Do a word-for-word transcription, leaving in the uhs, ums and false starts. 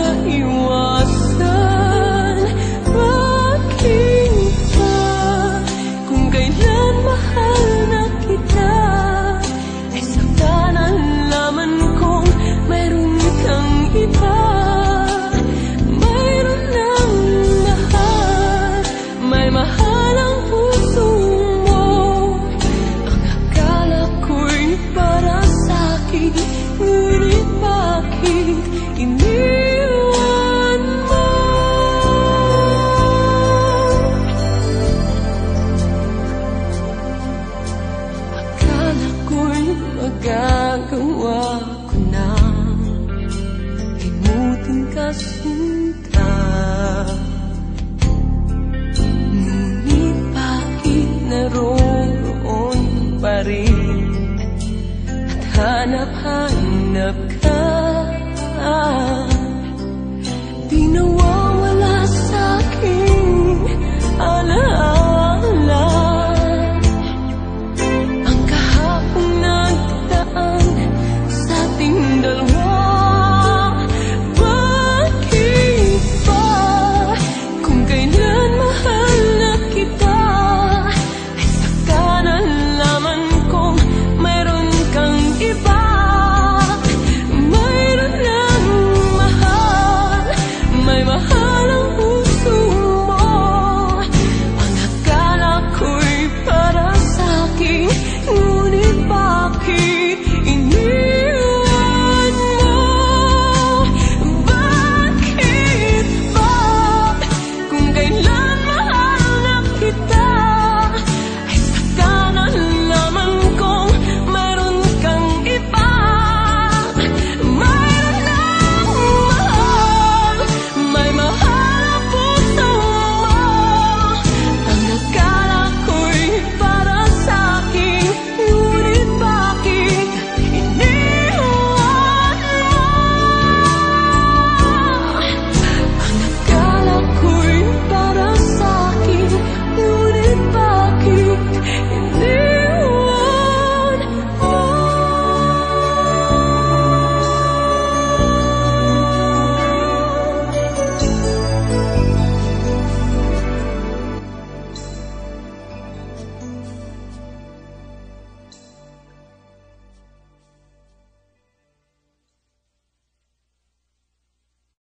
maiwasan. Bakit ba kung kailan mahal na kita ay sakta nalaman kong mayroon kang iba? Mayroon ng mahal, may mahal ang puso mo. Ang akala ko'y para sa'kin, ngunit bakit iniwan mo? Akala ko'y magagawa ko na limutin ka sinta, ngunit bakit naroon pa rin at hanap-hanap ka?